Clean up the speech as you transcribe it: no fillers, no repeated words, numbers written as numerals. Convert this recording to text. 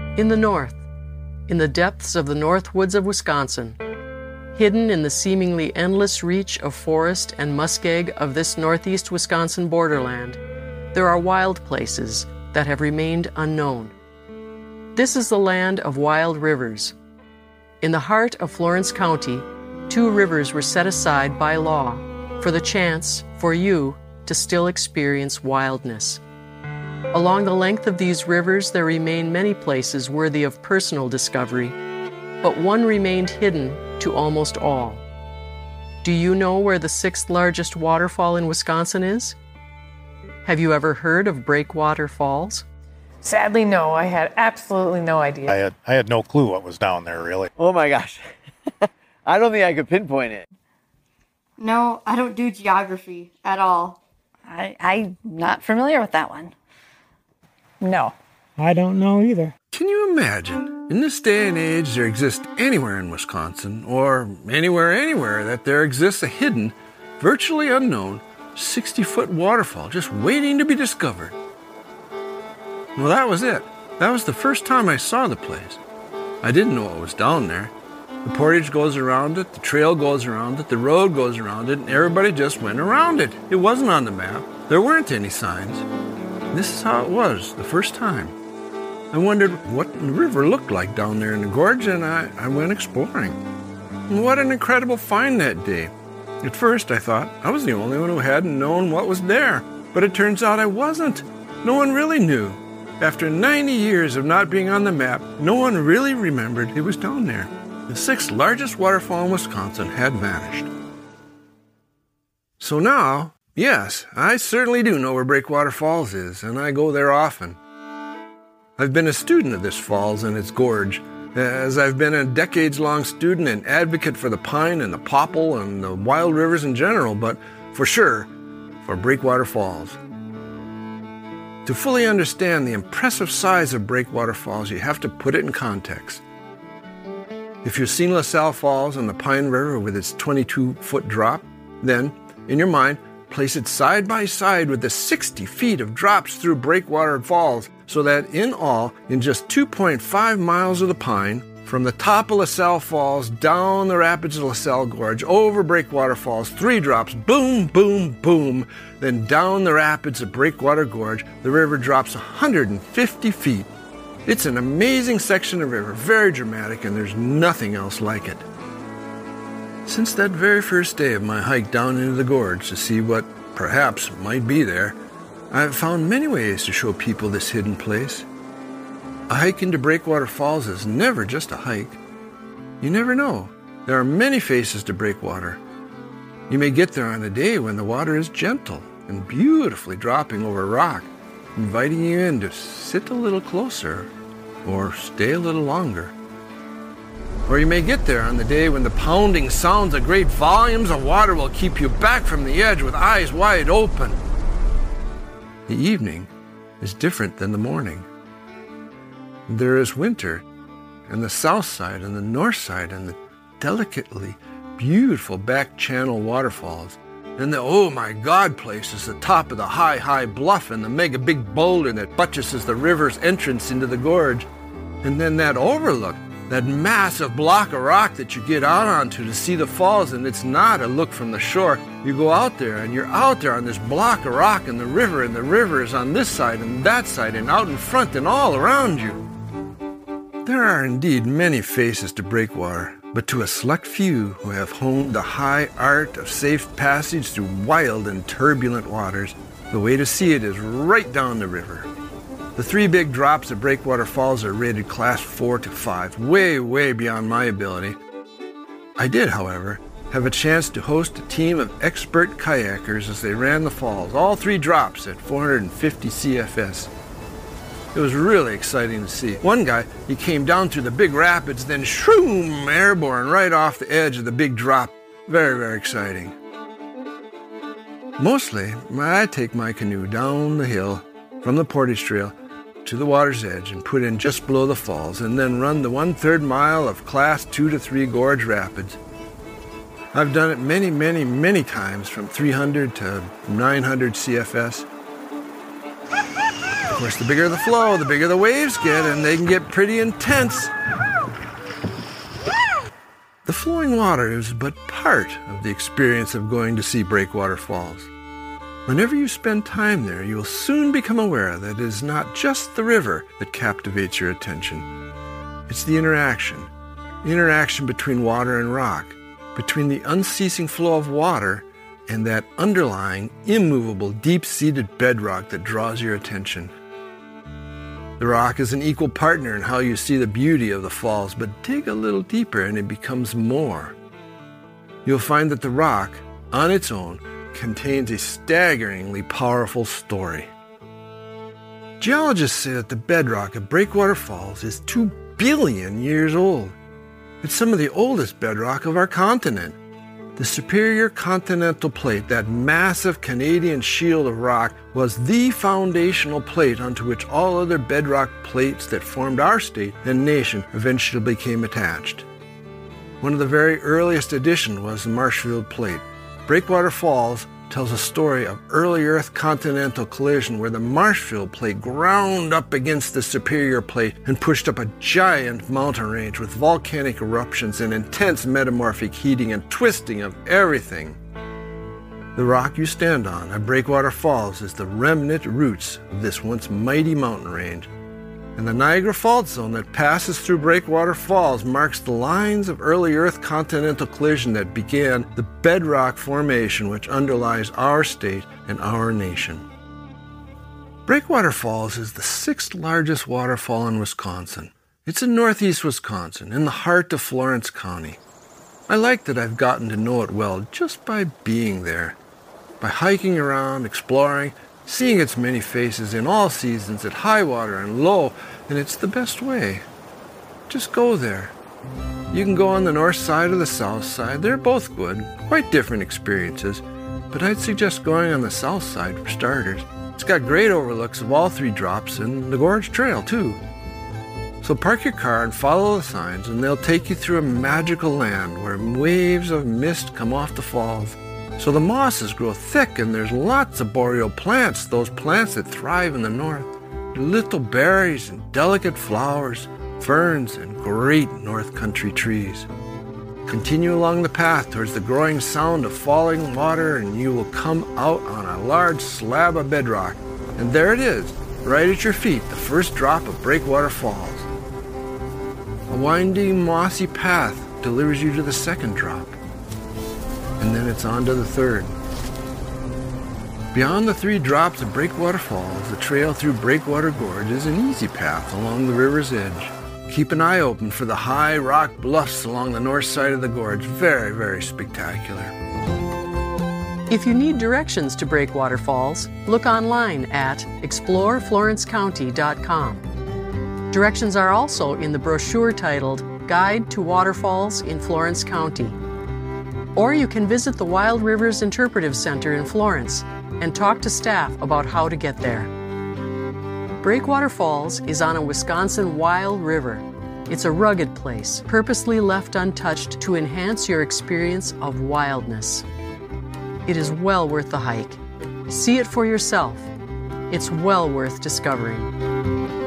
In the north, in the depths of the north woods of Wisconsin, hidden in the seemingly endless reach of forest and muskeg of this northeast Wisconsin borderland, there are wild places that have remained unknown. This is the land of wild rivers. In the heart of Florence County, 2 rivers were set aside by law for the chance for you to still experience wildness. Along the length of these rivers, there remain many places worthy of personal discovery, but one remained hidden to almost all. Do you know where the 6th largest waterfall in Wisconsin is? Have you ever heard of Breakwater Falls? Sadly, no. I had absolutely no idea. I had no clue what was down there, really. Oh my gosh. I don't think I could pinpoint it. No, I don't do geography at all. I'm not familiar with that one. No. I don't know either. Can you imagine? In this day and age, there exists anywhere in Wisconsin, or anywhere, that there exists a hidden, virtually unknown, 60-foot waterfall just waiting to be discovered. Well, that was it. That was the first time I saw the place. I didn't know what was down there. The portage goes around it, the trail goes around it, the road goes around it, and everybody just went around it. It wasn't on the map. There weren't any signs. This is how it was the first time. I wondered what the river looked like down there in the gorge, and I went exploring. And what an incredible find that day. At first, I thought I was the only one who hadn't known what was there, but it turns out I wasn't. No one really knew. After 90 years of not being on the map, no one really remembered it was down there. The 6th largest waterfall in Wisconsin had vanished. So now, yes, I certainly do know where Breakwater Falls is, and I go there often. I've been a student of this falls and its gorge, as I've been a decades-long student and advocate for the pine and the popple and the wild rivers in general, but for sure, for Breakwater Falls. To fully understand the impressive size of Breakwater Falls, you have to put it in context. If you've seen LaSalle Falls and the Pine River with its 22-foot drop, then, in your mind, place it side by side with the 60 feet of drops through Breakwater Falls, so that in all, in just 2.5 miles of the Pine, from the top of LaSalle Falls, down the rapids of LaSalle Gorge, over Breakwater Falls, 3 drops, boom, boom, boom. Then down the rapids of Breakwater Gorge, the river drops 150 feet. It's an amazing section of river, very dramatic, and there's nothing else like it. Since that very first day of my hike down into the gorge to see what perhaps might be there, I've found many ways to show people this hidden place. A hike into Breakwater Falls is never just a hike. You never know. There are many faces to Breakwater. You may get there on a day when the water is gentle and beautifully dropping over rock, inviting you in to sit a little closer or stay a little longer. Or you may get there on the day when the pounding sounds of great volumes of water will keep you back from the edge with eyes wide open. The evening is different than the morning. There is winter, and the south side and the north side and the delicately beautiful back channel waterfalls, and the oh my God places, the top of the high bluff and the mega big boulder that buttresses the river's entrance into the gorge, and then that overlook, that massive block of rock that you get out onto to see the falls, and it's not a look from the shore. You go out there and you're out there on this block of rock and the river is on this side and that side and out in front and all around you. There are indeed many faces to Breakwater, but to a select few who have honed the high art of safe passage through wild and turbulent waters, the way to see it is right down the river. The 3 big drops at Breakwater Falls are rated class 4 to 5, way beyond my ability. I did, however, have a chance to host a team of expert kayakers as they ran the falls, all 3 drops at 450 CFS. It was really exciting to see. One guy, he came down through the big rapids, then shroom, airborne right off the edge of the big drop. Very exciting. Mostly, I take my canoe down the hill from the portage trail to the water's edge and put in just below the falls, and then run the 1/3 mile of class 2 to 3 gorge rapids. I've done it many times from 300 to 900 CFS. course, the bigger the flow, the bigger the waves get, and they can get pretty intense. The flowing water is but part of the experience of going to see Breakwater Falls. Whenever you spend time there, you will soon become aware that it is not just the river that captivates your attention. It's the interaction between water and rock, between the unceasing flow of water and that underlying, immovable, deep-seated bedrock that draws your attention. The rock is an equal partner in how you see the beauty of the falls, but dig a little deeper and it becomes more. You'll find that the rock, on its own, contains a staggeringly powerful story. Geologists say that the bedrock at Breakwater Falls is 2 billion years old. It's some of the oldest bedrock of our continent. The Superior Continental Plate, that massive Canadian shield of rock, was the foundational plate onto which all other bedrock plates that formed our state and nation eventually became attached. One of the very earliest additions was the Marshfield Plate. Breakwater Falls tells a story of early Earth continental collision where the Marshfield Plate ground up against the Superior Plate and pushed up a giant mountain range with volcanic eruptions and intense metamorphic heating and twisting of everything. The rock you stand on at Breakwater Falls is the remnant roots of this once mighty mountain range, and the Niagara Fault Zone that passes through Breakwater Falls marks the lines of early Earth continental collision that began the bedrock formation which underlies our state and our nation. Breakwater Falls is the 6th largest waterfall in Wisconsin. It's in northeast Wisconsin, in the heart of Florence County. I like that I've gotten to know it well just by being there, by hiking around, exploring, seeing its many faces in all seasons at high water and low, and it's the best way. Just go there. You can go on the north side or the south side. They're both good, quite different experiences, but I'd suggest going on the south side for starters. It's got great overlooks of all 3 drops and the Gorge Trail too. So park your car and follow the signs and they'll take you through a magical land where waves of mist come off the falls. So the mosses grow thick and there's lots of boreal plants, those plants that thrive in the north. Little berries and delicate flowers, ferns and great north country trees. Continue along the path towards the growing sound of falling water and you will come out on a large slab of bedrock. And there it is, right at your feet, the first drop of Breakwater Falls. A winding mossy path delivers you to the second drop. And then it's on to the third. Beyond the 3 drops of Breakwater Falls, the trail through Breakwater Gorge is an easy path along the river's edge. Keep an eye open for the high rock bluffs along the north side of the gorge. Very, very spectacular. If you need directions to Breakwater Falls, look online at exploreflorencecounty.com. Directions are also in the brochure titled Guide to Waterfalls in Florence County. Or you can visit the Wild Rivers Interpretive Center in Florence and talk to staff about how to get there. Breakwater Falls is on a Wisconsin wild river. It's a rugged place, purposely left untouched to enhance your experience of wildness. It is well worth the hike. See it for yourself. It's well worth discovering.